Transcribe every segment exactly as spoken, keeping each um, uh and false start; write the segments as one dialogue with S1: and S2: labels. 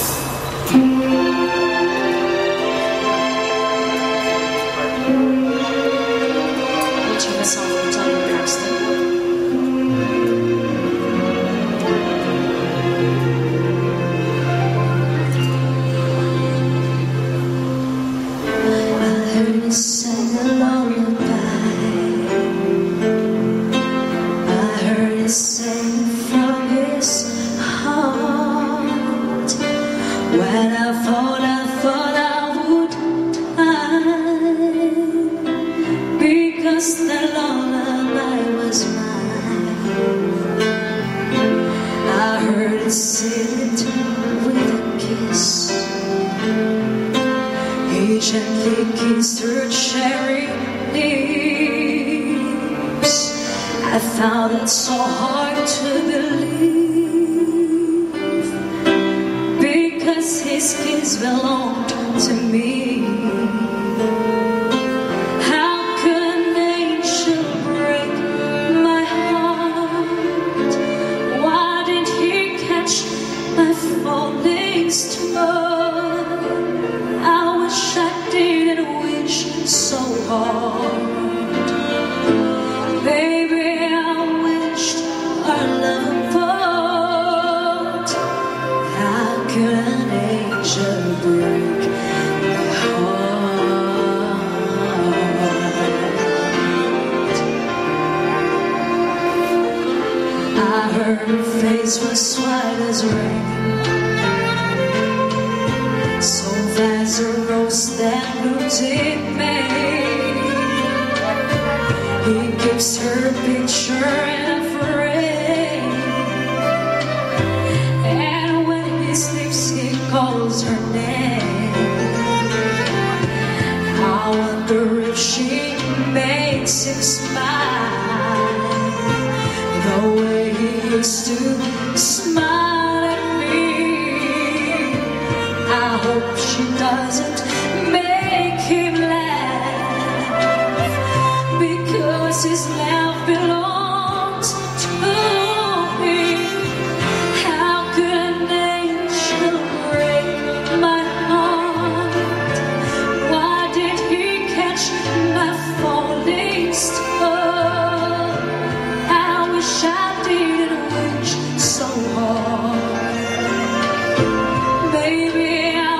S1: Última salva de Tony Braxton. Sang a lullaby. I heard it sing from his heart. When I thought, I thought I would die, because the lullaby was mine. I heard it sing it with a kiss. He gently kissed her cherry lips. I found it so hard to believe, because his kiss belonged to me. How could an angel break my heart? Why did he catch my falling star? I didn't wish so hard. Baby, I wished our love apart. How could an angel break my heart? I heard her face was white as rain, so as a rose that blooms in May. He gives her a picture in a frame, and when he sleeps he calls her name. I wonder if she makes him smile the way he used to smile at me. I hope she doesn't make him laugh, because his laugh belongs to me. How could an angel break my heart? Why did he catch my falling star? I wish I didn't wish so hard. Baby,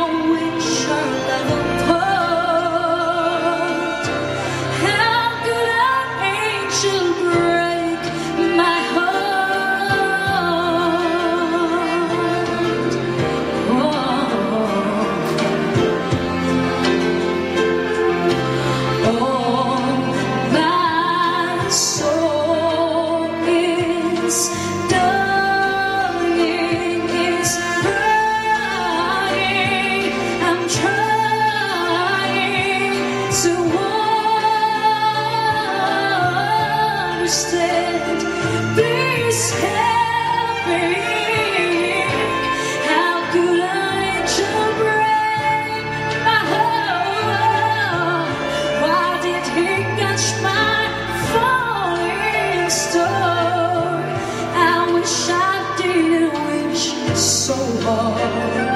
S1: please help me. How could an angel break my heart? Why did he catch my falling star? I wish I didn't wish so hard.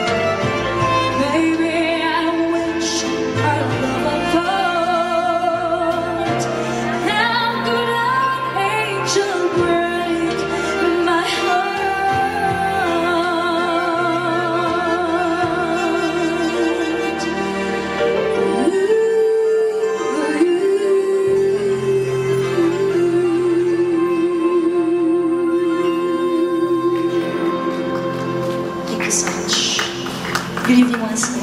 S1: Baby, I wish our love apart. How could an angel break my Thank you so much. Good evening once again.